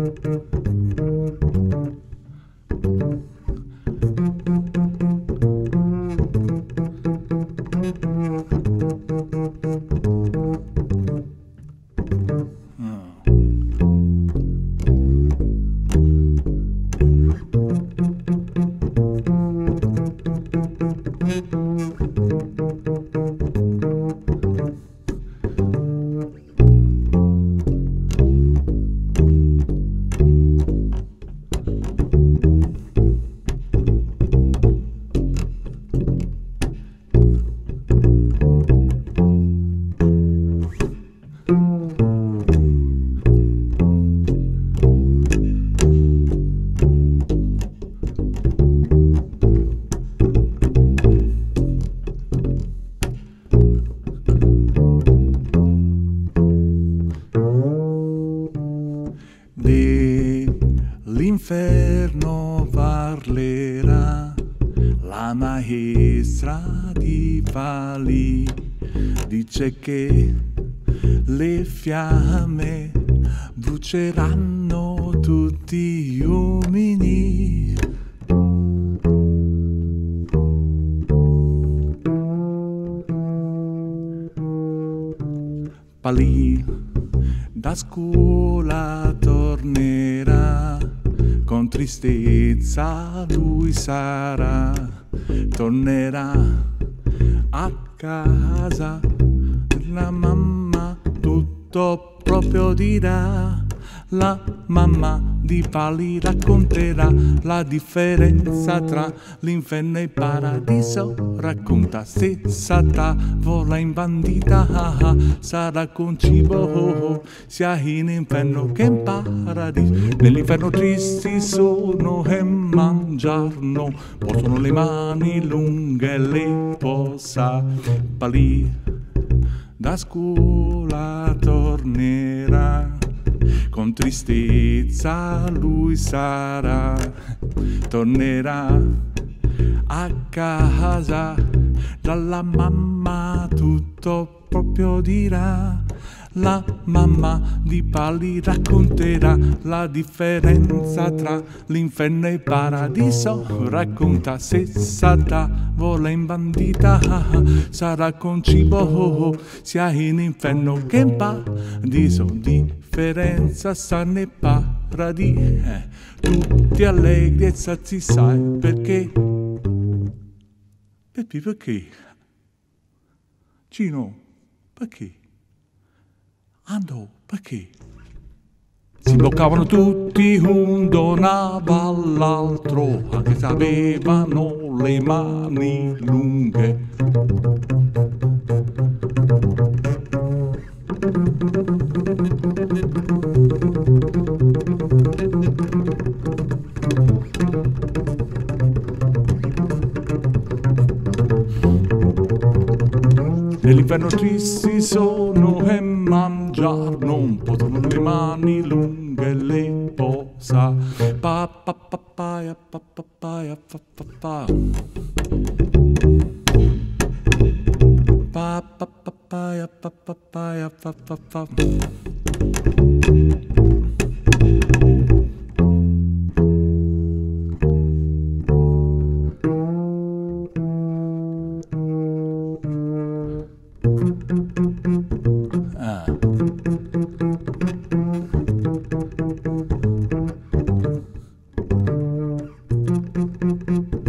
Dell'inferno parlerà la maestra di Pali, dice che le fiamme bruceranno tutti gli uomini. Pali da scuola tornerà, con tristezza lui sarà, tornerà a casa, la mamma tutto proprio dirà, la mamma di Pali racconterà la differenza tra l'inferno e il paradiso, racconta stessa tavola imbandita, sarà con cibo sia in inferno che in paradiso. Nell'inferno tristi sono e mangiarno, possono le mani lunghe le posa. Pali da scuola tornerà, con tristezza lui sarà, tornerà a casa, dalla mamma tutto proprio dirà, la mamma di Pali racconterà la differenza tra l'inferno e il paradiso, racconta stessa tavola imbandita, sarà con cibo sia in inferno che in paradiso, differenza sta nel paradiso, tutti allegri e sazi, sai perché? Perché? Cino, perché? Andò, perché? Si bloccavano tutti, un donava all'altro, anche se avevano le mani lunghe. Nell'inferno tristi sono e mangiar non possono, le mani lunghe le posa. Pa pa pa pa pa pa pa pa pa pa. Pa pa pa pa pa pa pa pa pa pa. Ah.